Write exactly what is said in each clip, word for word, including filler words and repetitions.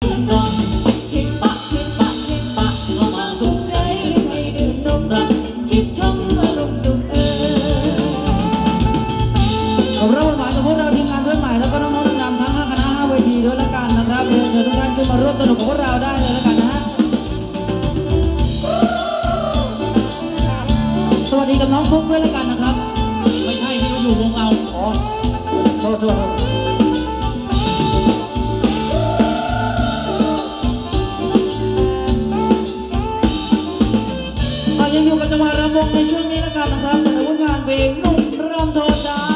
นอนเข่งปะเข่งปะเข่งปะก็มาสุขใจหรือใครดื่มนมรักชิดชมอารมณ์สุขเออขอบคุณหมายกับพวกเราทีมงานเพื่อนใหม่แล้วก็น้องๆนำทั้งห้าคณะห้าเวทีด้วยละกันนะครับเรียนเชิญทุกท่านขึ้นมาร่วมสนุกกับพวกเราได้เลยละกันนะฮะสวัสดีกับน้องฟุ๊กด้วยละกันนะครับไม่ใช่ที่เขาอยู่วงเราอ๋อโทษโทษยังอยู่กับจังหวะรำวงในช่วงนี้ละกันนะครับกับผลงานเพลงนุ่มรำโทจา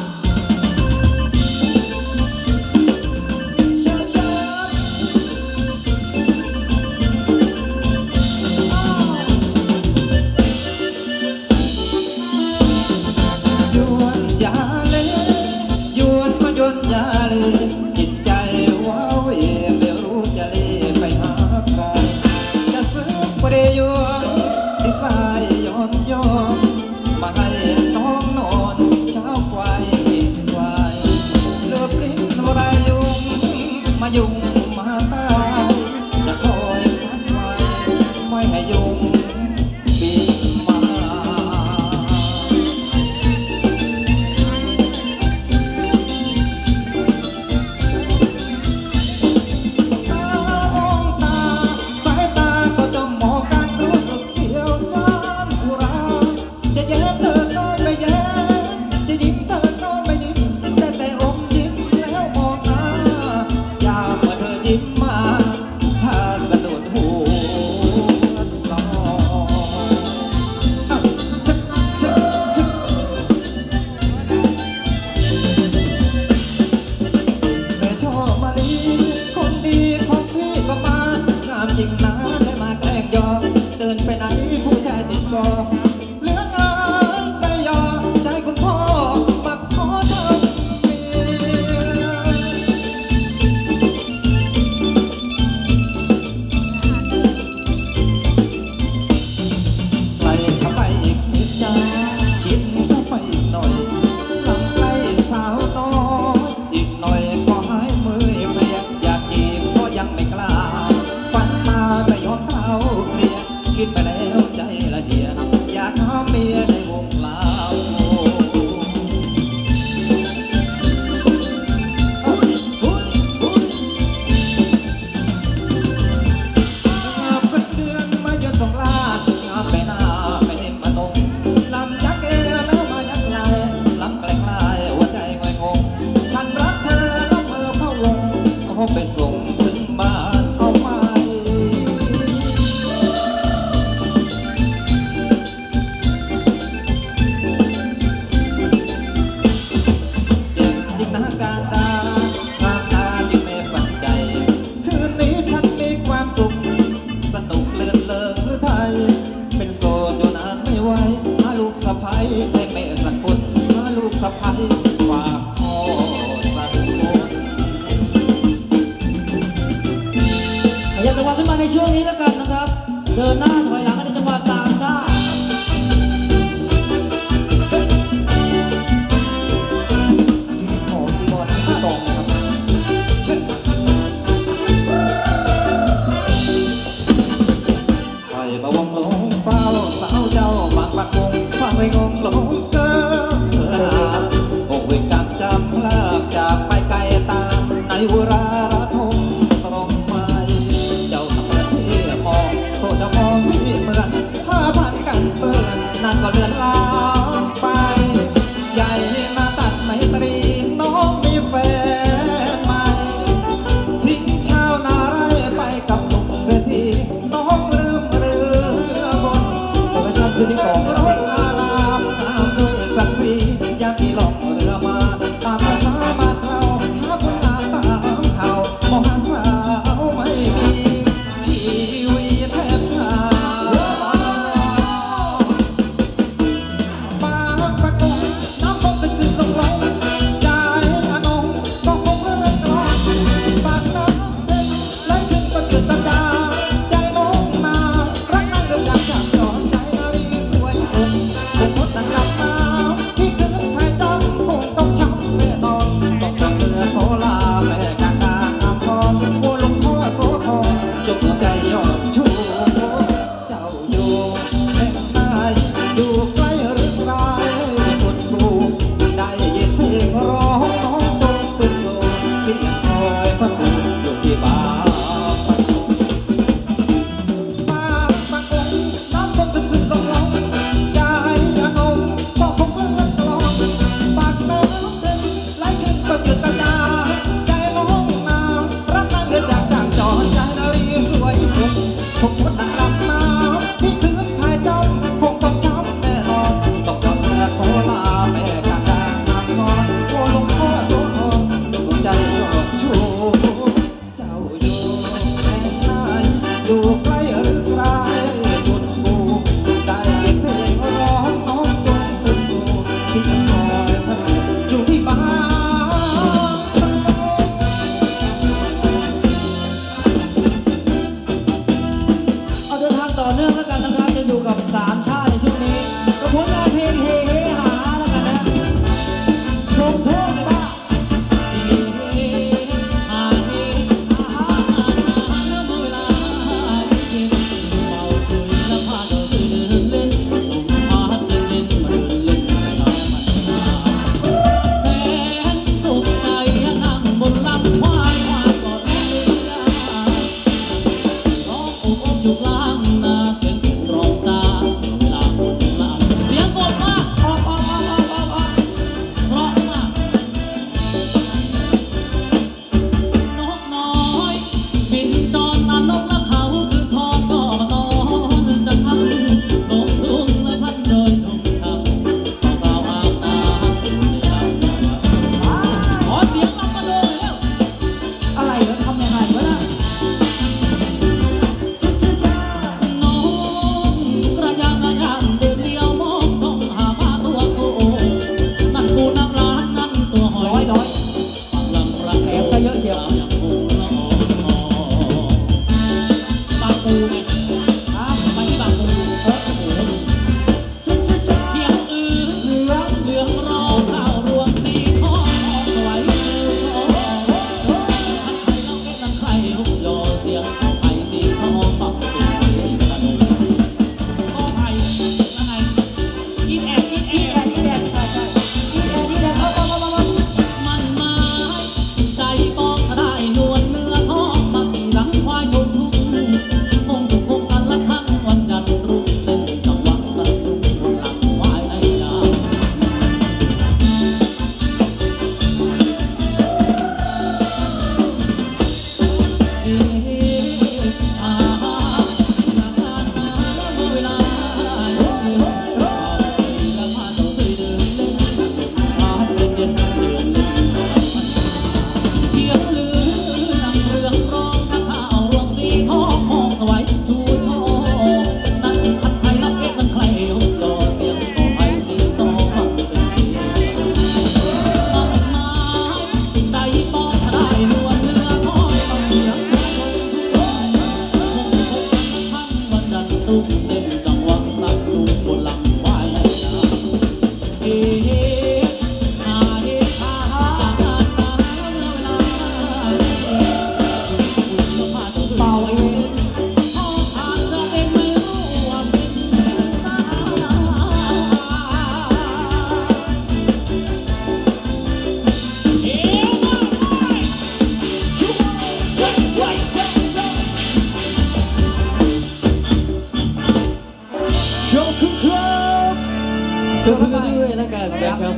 จิตใจว้าวไม่รู้จะเลี้ยไปหาใครจะซื้อประโยชน์ที่สายย้อนย้อนมาให้น้องนอนเช้าควายควายเลือบลิ้นวรายุงมายุงมาตายจะคอยพัดไว้ไม่ให้ยุงบินมาจริงนะได้มาแกล้งยอมเดินไปไหนผู้ชายติดกอเลี้ยงเงินไปยอมใจคุณพ่อปักขอทำเมียใครเข้าไปอีกนิดจ้าชิดเข้าไปอีกหน่อยลำใกล้สาวน้อยอีกหน่อยก็หายมือเปลี่ยนอยากจีบก็ยังไม่กล้าไม่ยอมเท้าเคลียคิดไปแล้วใจละเดียอยากหาเมียในวงลาวงามสักเดือนมาเยือนสองลาดงามไปหน้าไม่เห็นมาตรงลำยักเอแล้วมายักไหลลำแกล้งลายหัวใจงอยงงฉันรักเธอแล้วเธอเข้าวงเขาไปส่งถึงบ้านเอาไปสะพ้ายให้แม่สักคนมาลูกสะพ้ายฝากพ่อสักคนอยากจะวางขึ้นมาในช่วงนี้แล้วกันนะครับเดินหน้าถอยหลังในจังหวะสามชาขอที่บอลที่ตรงนะครับใครมาวงลงเฝ้าสาวเจ้าบางปากงฟังไม่งงหลงเกินคงเวรกรรมจำพลากจากไปไกลตามในวราระทมตรงมาเจ้าทำอะไรที่มองโทษจะมองที่เหมือนผ้าพันกันเปื้อนนั่นก็เลือนลางไปใหญ่มาตัดไมตรีน้องมีแฟนใหม่ทิ้งชาวนาไร่ไปกับหนุ่มเศรษฐีน้องลืมเรือบนไม่ชอบขึ้นที่กองรถอารามงามด้วยสักทีอย่ามีหลอกเรือมาตามภาษาบ้านเราหาคนงามตามเขามองหาสาวไม่มีชีวิตแทบขาดบางประกงน้ำคงเป็นคืนลงลงใจอนงก็คงเลื่อนลอยปากน้ำเต็มไหลขึ้นก็เกิดตาจาใจน้องนารักนั่งเดินจากจากจอดใจนารีสวย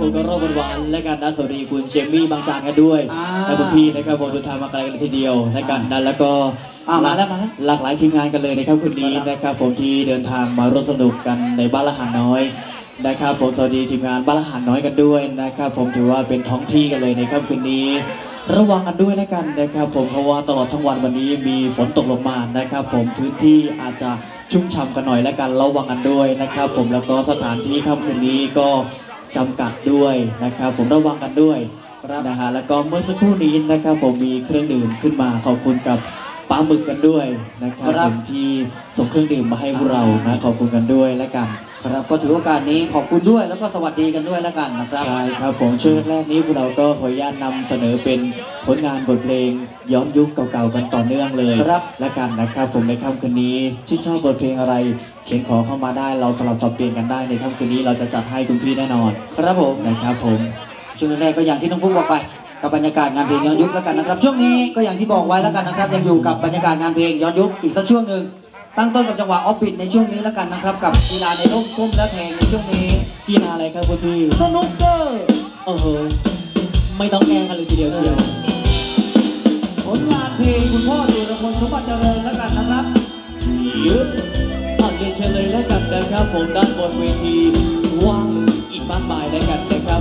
ผมก็รอบหวานๆและกันนะสวัสดีคุณเจมี่บางจากกันด้วยและคุณพี่นะครับผมทุกท่านมาไกลกันทีเดียวและกันนะแล้วก็มาแล้วมาหลากหลายทีมงานกันเลยนะครับคุณนี้นะครับผมที่เดินทางมาร่วมสนุกกันในบ้านละหารน้อยนะครับผมสวัสดีทีมงานบ้านละหารน้อยกันด้วยนะครับผมถือว่าเป็นท้องที่กันเลยในค่ำคืนนี้ระวังกันด้วยแล้วกันนะครับผมเพราะว่าตลอดทั้งวันวันนี้มีฝนตกลงมานะครับผมพื้นที่อาจจะชุ่มฉ่ำกันหน่อยแล้วกันระวังกันด้วยนะครับผมแล้วก็สถานที่ค่ำคืนนี้ก็จำกัดด้วยนะครับผมระวังกันด้วยนะฮะแล้วก็เมื่อสักครู่นี้นะครับผมมีเครื่องดื่มขึ้นมาขอบคุณกับปลาหมึกกันด้วยนะครับผมที่ส่งเครื่องดื่มมาให้พวกเรานะขอบคุณกันด้วยแล้วกันครับก็ถือโอกาสนี้ขอบคุณด้วยแล้วก็สวัสดีกันด้วยแล้วกันนะครับใช่ครับผมช่วงแรกนี้พวกเราก็ขออนุญาตนำเสนอเป็นผลงานบทเพลงย้อนยุคเก่าๆกันต่อเนื่องเลยแล้วกันนะครับผมในค่ำคืนนี้ที่ชอบบทเพลงอะไรเขียนขอเข้ามาได้เราสลับสับเปลี่ยนกันได้ในค่ำคืนนี้เราจะจัดให้คุณพี่แน่นอนครับผมนะครับผมช่วงแรกก็อย่างที่น้องฟุ๊กบอกไปกับบรรยากาศงานเพลงย้อนยุคแล้วกันนะครับช่วงนี้ก็อย่างที่บอกไว้แล้วกันนะครับยังอยู่กับบรรยากาศงานเพลงย้อนยุคอีกสักช่วงหนึ่งตั้งต้นกับจังหวะออฟบิทในช่วงนี้แล้วกันนะครับกับกีฬาในร่มก้มและแทงในช่วงนี้กีฬาอะไรครับคุณพี่สนุกเกอร์โอ้โหไม่ต้องแก้กันเลยทีเดียวเชียวผลงานเพลงคุณพ่อดูระพลสมบัติเจริญแล้วกันนะครับยืดอ่อนเรียนเชิญเลยแล้วกันนะครับผมด้านบนเวทีว่างอีกมากมายแล้วกันนะครับ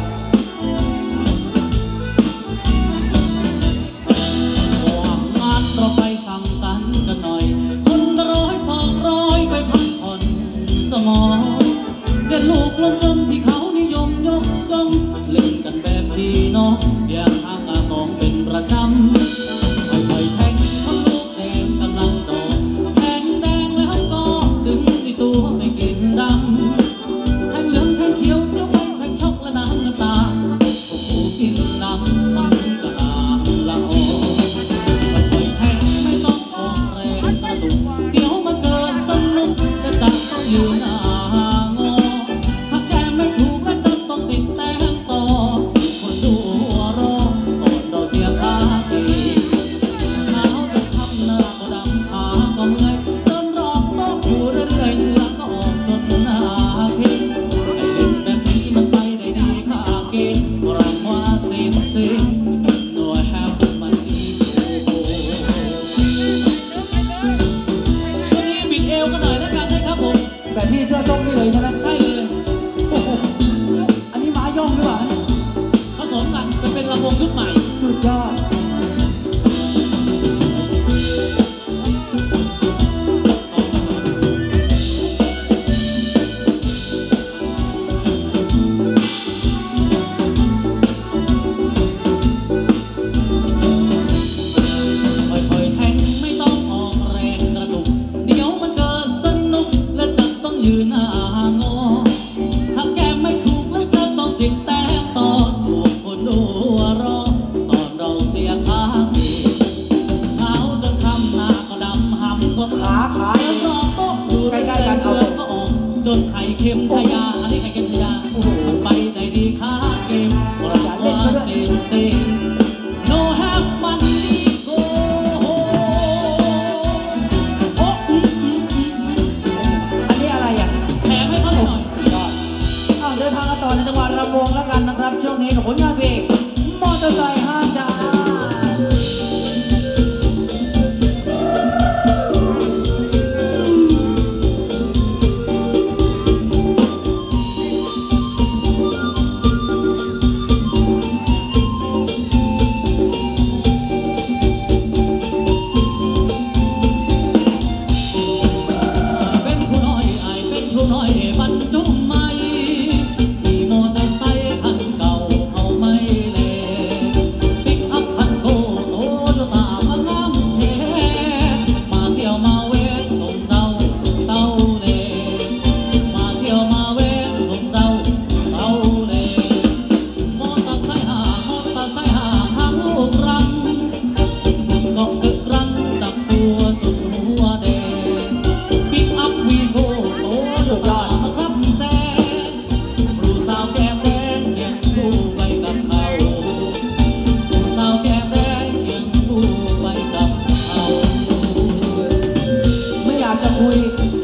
เราไปสั่งสรรค์กันหน่อยคนร้อยสองร้อยไปพักผ่อนสมองเด็กลูกกลมๆที่เขานิยมยกย่องเล่นกันแบบพี่น้องอย่างทางอาสองเป็นประจำค่อยๆแทงคนลูกแดงกำลังจอดแทงแดงแล้วก็ดึงในตัวไม่กินดำแทงเหลืองแทงเขียวเที่ยวไปแทงช็อกและน้ำน้ำตาโอ้โหกินดำมันกระลาละออเดี๋ยวมันเกิดสนุกและจะต้องอยู่หน้างอถ้าแกไม่ถูกและจะต้องติดแต้มต่อคนดูหัวรอก่อนเราเสียค่าตีเช้าจะทำหน้าก็ดำขาก็เมื่อยเดินรอบโต๊ะอยู่เรื่อยๆเหงื่อก็ออกจนหน้าเค็มไอ้เล่นแบบนี้มันไปได้ดีค่าเกณฑ์รางวัลเสียงเสียงหน่วยแฮปมันดีแบบพี่เสื้อส้มนี่เลยใช่ไหมใช่เลยโอ้โหอันนี้ม้าย่องหรือเปล่าผสมกันเป็นเป็นลำวงยุคใหม่สุดยอดค่อยๆแทงไม่ต้องออกแรงกระตุกเดี๋ยวมันเกิดสนุกและจะต้องยืนหน้างอถ้าแกไม่ถูกแล้วจะต้องติดแต้มต่อถูกคนดูรอตอนเราเสียค่าเช้าจนค่ำหน้าก็ดำหำก็ขาขาแล้วรอโต๊ะอยู่ใกล้ๆกันเอาก็ออกจนไข่เค็มชายาอันนี้ไข่เค็มชายามันไปได้ดีค่าเกมเราว่าเซ็งเซ็ง no have money go อันนี้อะไรอ่ะแถมให้เขาหน่อยอ้าวเดินทางกันต่อในจังหวัดระนองแล้วกันนะครับช่วงนี้กับผลงานเพลงมอเตอร์ไซค์ห้างจาน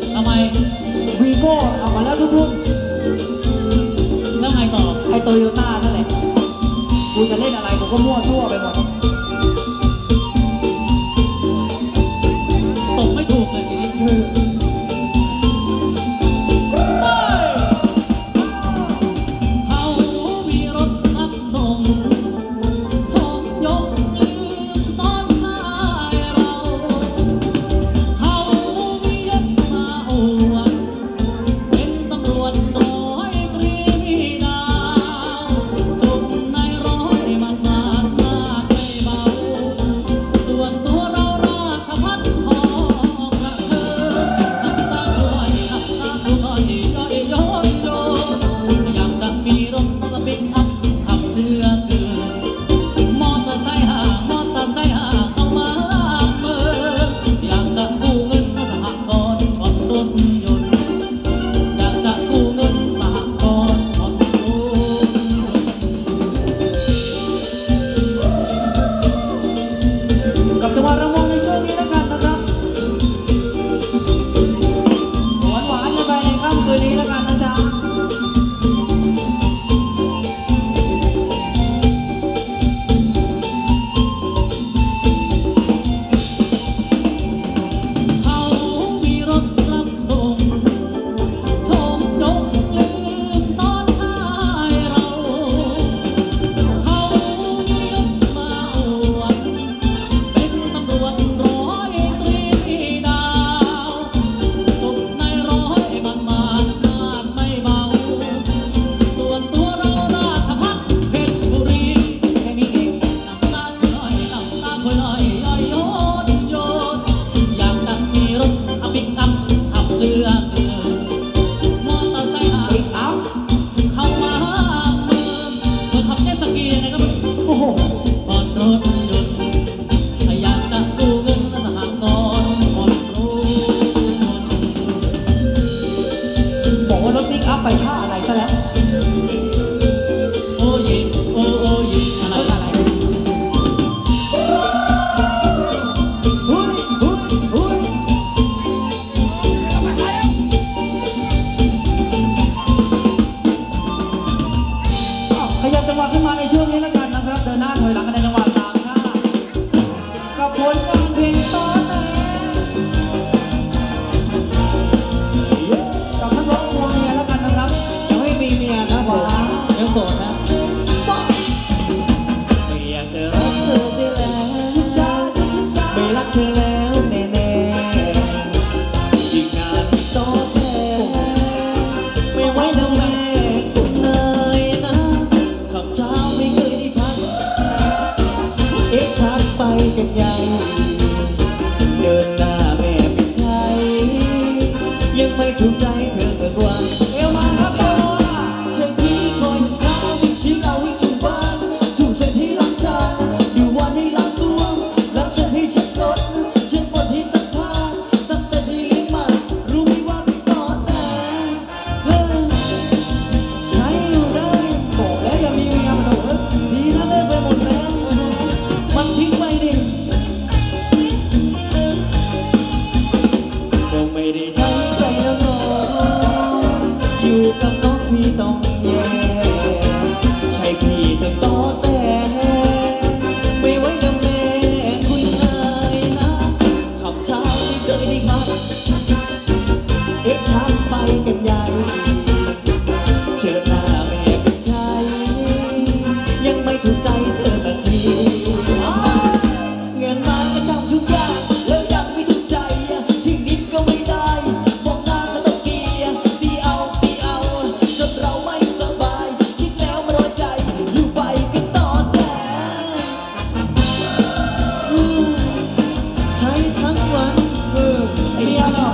แล้วไงต่อไอโตโยต้าก็มั่วทั่วไปหมดตกไม่ถูกเลยทีนี้เขามีรถรับส่งชมยกลืมซ้อนท้ายเราเขามียศมาอวดเป็นตำรวจร้อยตรีดาวจุกในร้อยมันมากมากไม่เบาส่วนตัวเราราชพัฒน์พอกระเทินน้ำตาด้วยน้ำตาด้วยย่อยย้อนโยนอยากจะมีรถปิกอัพขับเรือเกินมอเตอร์ไซค์ห่างมอเตอร์ไซค์ห่างเข้ามาลากเบอร์อยากจะกู้เงินสหกรณ์ผ่อนรถยนต์อยากจะกู้เงินสหกรณ์ผ่อนรถยนต์กับจังหวะระวงในช่วงนี้แล้วกันนะครับหวานหวานกันไปในค่ำคืนนี้แล้วกันนะจ๊ะเขามีรถรับส่งชมยกลืมซ้อนท้ายเราเขามียศมาอวดเป็นตำรวจร้อยตรีดาวจุกในร้อยมันมากมากไม่เบาส่วนตัวเราราชพัฒน์เพชรบุรีแค่นี้เองน้ำตาลอยน้ำตาลอยย่อยโยนโยนอยากจะมีรถเอาปิกอัพขับเรือเกินมอเตอร์ไซค์ห่างปิกอัพเข้ามาเมืองเมื่อขับเจ็ตสกีนะครับโอ้โหผ่อนรถยนต์อยากจะกู้เงินสหกรณ์ผ่อนรถยนต์บอกว่ารถปิกอัพไปท่าอะไรซะแล้วโอ้ยโอ้โอ้ยอะไรอะไรหุ้ยหุ้ยหุ้ยอ้าวขยับจังหวะขึ้นมาในช่วงนี้แล้วกันนะครับ เดินหน้าถอยหลังกันในจังหวะตามชาติกับผลงานเพลงตอนแรกกับนักร้องวงเมียแล้วกันนะครับยังไม่มีเมียครับผมยังโสดนะไม่อยากจะรักเธอได้แล้วชิชาชิชชาไม่รักเธอแล้วแน่ๆอีกงานอีกต่อแท้ไม่ไหวแล้วแม่คุณเนยนะคำเช้าไม่เคยได้พักเอ๊ะชักไปกันใหญ่เดินหน้าแม่เป็นใจยังไม่ถูกใจเธอสักวันเอวมาครับเอวมาฉันที่คอยข้าววิ่งชี้เอาวิ่งถูบ้านถูกเส้นที่ล้างจานดูวันให้ล้างตัวล้างเส้นที่เช็ดรถเช็ดบนที่ซักผ้าซักเส้นที่เลี้ยงมันรู้ไหมว่าพี่ตอนแต่เฮ้อใช้อยู่ได้บอกแล้วอย่ามีเมียมันโอ้ยดีนะเลิกไปหมดแล้วมันทิ้งไปดิคงไม่ได้ใช้ใจแล้วเนาะอยู่กับน้องพี่ต้องแย่ใช่พี่จะต่อแต่ไม่ไหวแล้วแม่คุณนายนะคำเช้าไม่เคยได้ครับเอ๊ะชักไปกันใหญ่เชิญหน้าแม่เป็นชายยังไม่ถูกใจเธอสักทีเงินมาก็ทำทุกอย่างแล้วยังไม่ถูกใจที่นิดก็ไม่ได้มองหน้าก็ต้องเกลียดตีเอาตีเอาจนเราไม่สบายคิดแล้วมันน้อยใจอยู่ไปก็ต่อแต่อืมใช้ทั้งวันเออไอ้เมียยาเหรอ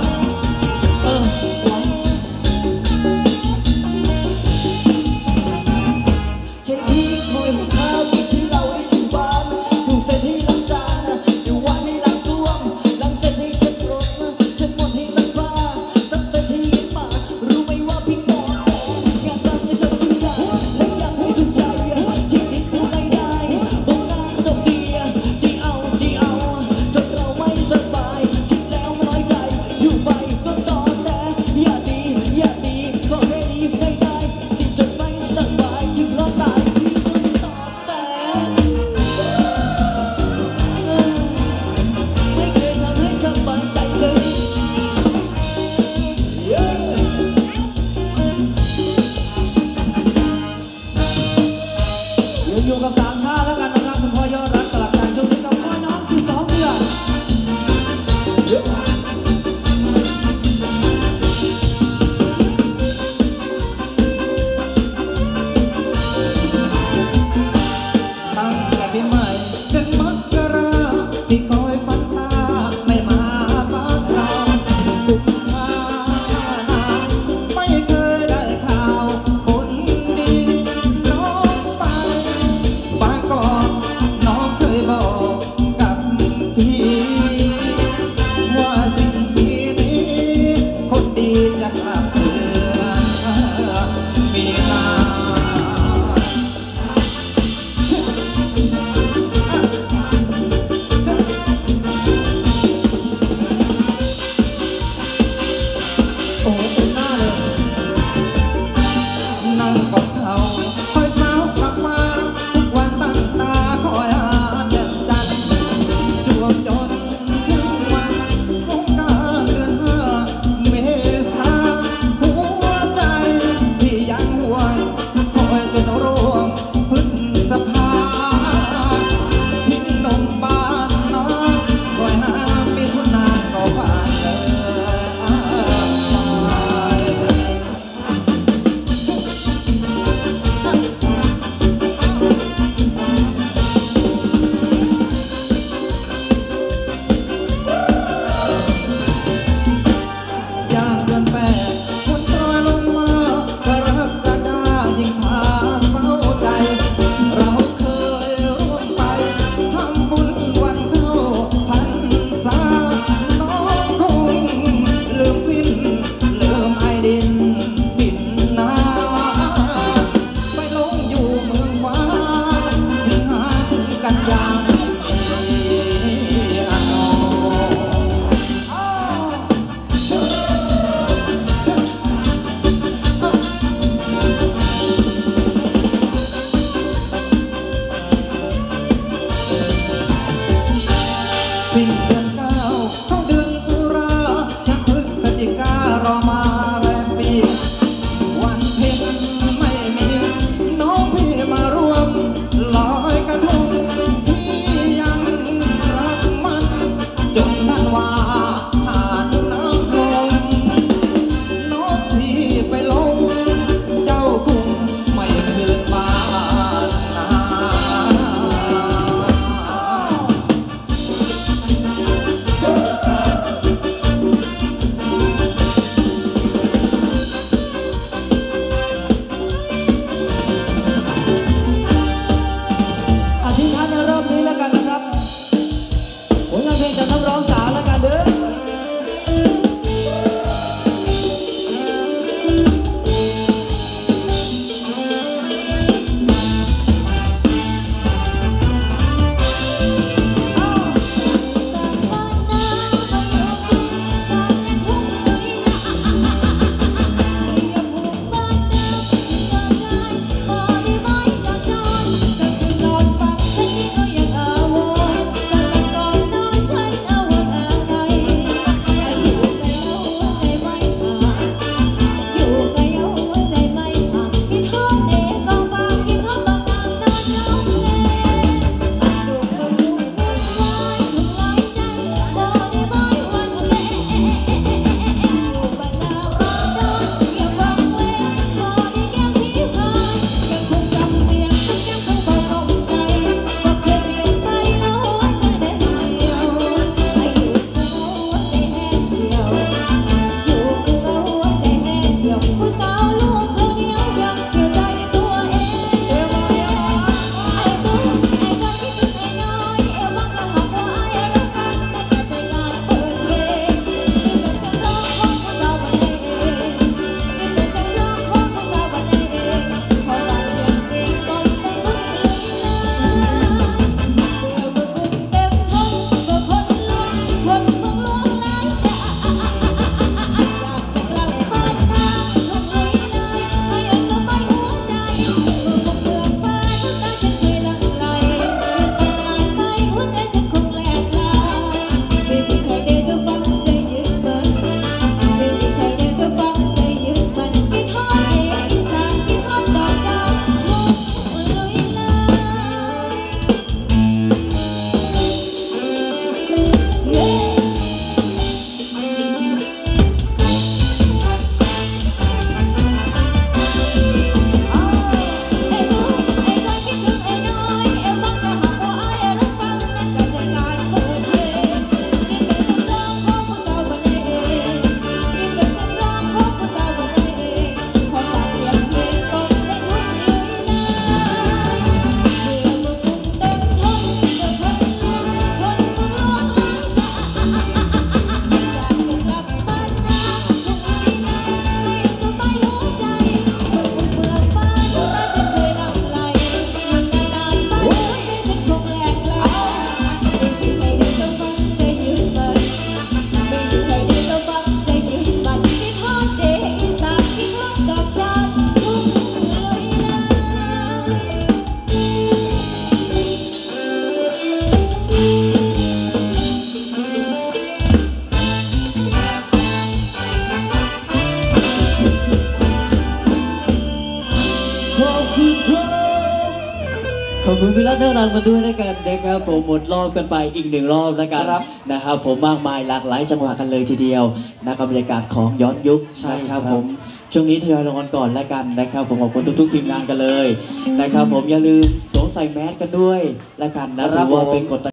เดินทางมาด้วยด้วยกันนะครับผมหมดรอบกันไปอีกหนึ่งรอบแล้วกันครับนะครับผมมากมายหลากหลายจังหวะกันเลยทีเดียวนะครับบรรยากาศของย้อนยุคใช่นะครับครับผมช่วงนี้ทยอยลงกันก่อนแล้วกันนะครับผมขอบคุณทุกๆทีมงานกันเลยนะครับผมอย่าลืมสวมใส่แมสกันด้วยแล้วกันนะถือว่าเป็นกฎ